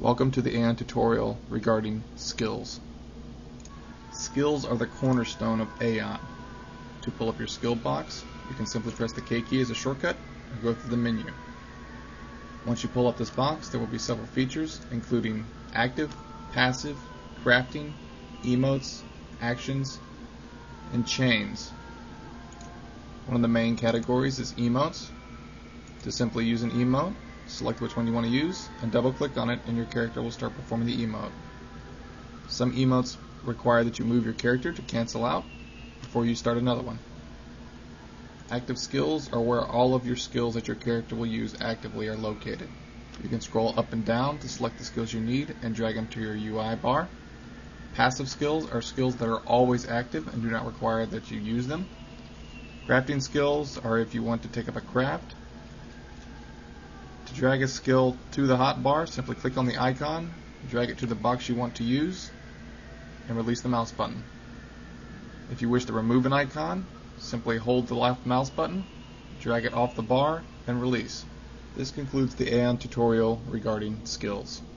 Welcome to the Aeon tutorial regarding skills. Skills are the cornerstone of Aeon. To pull up your skill box, you can simply press the K key as a shortcut or go through the menu. Once you pull up this box, there will be several features including active, passive, crafting, emotes, actions, and chains. One of the main categories is emotes. To simply use an emote, select which one you want to use and double click on it and your character will start performing the emote. Some emotes require that you move your character to cancel out before you start another one. Active skills are where all of your skills that your character will use actively are located. You can scroll up and down to select the skills you need and drag them to your UI bar. Passive skills are skills that are always active and do not require that you use them. Crafting skills are if you want to take up a craft. To drag a skill to the hotbar, simply click on the icon, drag it to the box you want to use, and release the mouse button. If you wish to remove an icon, simply hold the left mouse button, drag it off the bar, and release. This concludes the Aeon tutorial regarding skills.